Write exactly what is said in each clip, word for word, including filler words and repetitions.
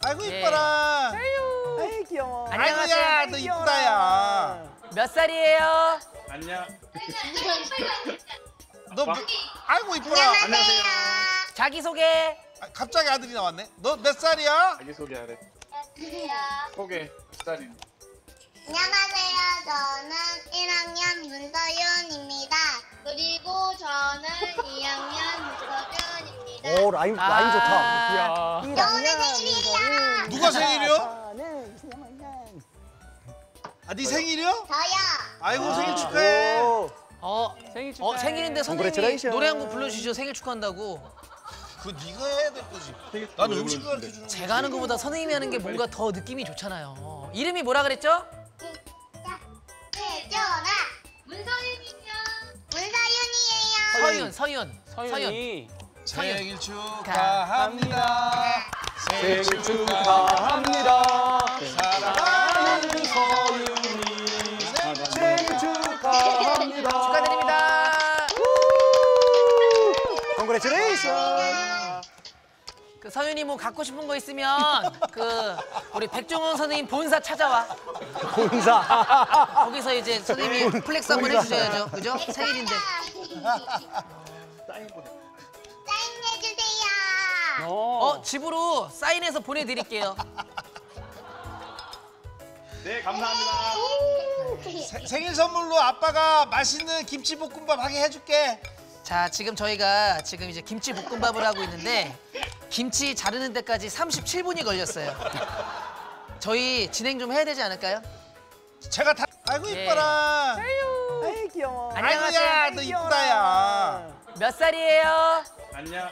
아이고 예. 이뻐라. 아유. 아이 귀여워. 안녕하세요. 아이고야 너 이쁘다 야. 몇 살이에요? 안녕. 너 몇, 아이고 이뻐라. 안녕하세요. 자기소개. 아, 갑자기 아들이 나왔네. 너 몇 살이야? 자기 소개하래. 소개 몇 살인데? 안녕하세요. 저는 일 학년 문서윤입니다. 그리고 저는 이 학년 문서준입니다. 오 라인 아. 라인 좋다. 이야. 오늘 생일이에요. 누가 생일이요? 저는 신영환. 아, 네 생일이요? 저요. 아이고 생일 축하해. 오. 어, 생일 축하해. 어 생일인데 선생님이 Congratulations. 노래 한 곡 불러주시죠. 생일 축하한다고. 그거 네가 해야 될 거지. 나는 음식 가르쳐 주는 거지. 제가 하는 것보다 선생님이 하는 게 뭔가 더 느낌이 좋잖아요. 이름이 뭐라 그랬죠? 태준아. 문서윤이요. 문서윤이에요. 서윤, 서윤, 서윤이 생일 축하합니다. 생일 축하합니다. 사랑하는 서윤이 생일 축하합니다. 축하드립니다. Congratulations. 그 서윤이 뭐 갖고 싶은 거 있으면 그 우리 백종원 선생님 본사 찾아와. 본사. 거기서 이제 선생님이 플렉스 한번 해주셔야죠. 그죠? 생일인데. 사인 보내. 사인해주세요. 어, 집으로 사인해서 보내드릴게요. 네, 감사합니다. 세- 생일 선물로 아빠가 맛있는 김치볶음밥 하게 해줄게. 자, 지금 저희가 지금 이제 김치 볶음밥을 하고 있는데 김치 자르는 데까지 삼십칠 분이 걸렸어요. 저희 진행 좀 해야 되지 않을까요? 제가 다 아이고 예. 이뻐라. 아이 귀여워. 아이고야 너 이쁘다 야. 몇 살이에요? 안녕.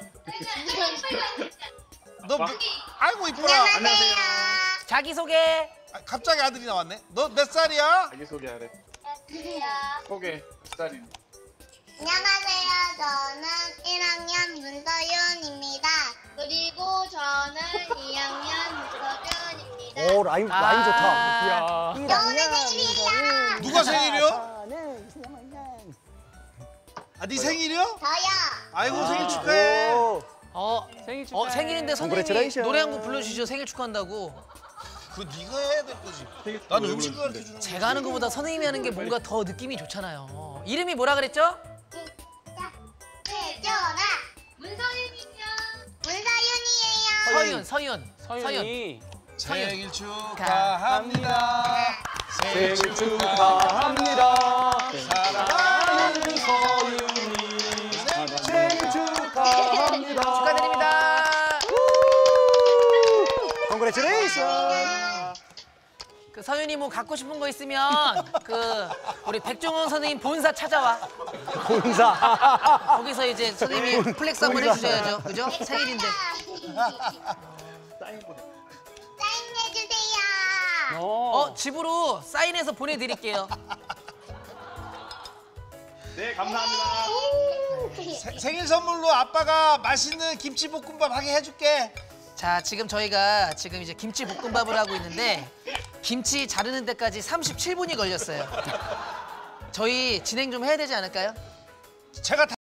너 몇, 아이고 이뻐라. 안녕하세요. 자기소개. 아, 갑자기 아들이 나왔네. 너 몇 살이야? 자기 소개하래. 소개 몇 살인데? 안녕하세요. 저는 일 학년 문서윤입니다. 그리고 저는 이 학년 문서준입니다. 오 라인 아. 라인 좋다. 이야. 오늘 생일이에요. 누가 생일이요? 저는 신영환. 아, 네 생일이요? 저요. 아이고 생일 축하해. 오. 어, 생일 어 생일인데 선생님이 Congratulations. 노래 한 곡 불러주시죠. 생일 축하한다고. 그거 네가 해야 될 거지. 나는 음식 가르쳐 주는 거지. 제가 하는 것보다 선생님이 하는 게 뭔가 더 느낌이 좋잖아요. 이름이 뭐라 그랬죠? 태준아. 문서윤이요. 문서윤이에요. 서윤, 서윤, 서윤. 서윤이 생일 축하합니다. 생일 축하합니다. 사랑하는 서윤이 생일 축하합니다. 축하드립니다. Congratulations. 그 서윤이 뭐 갖고 싶은 거 있으면 그 우리 백종원 선생님 본사 찾아와. 본사. 거기서 이제 선생님이 플렉스 한번 해주셔야죠. 그죠? 생일인데. 사인 보내. 사인해주세요. 어, 집으로 사인해서 보내드릴게요. 네, 감사합니다. 세- 생일 선물로 아빠가 맛있는 김치볶음밥 하게 해줄게. 자, 지금 저희가 지금 이제 김치 볶음밥을 하고 있는데 김치 자르는 데까지 삼십칠 분이 걸렸어요. 저희 진행 좀 해야 되지 않을까요? 제가 다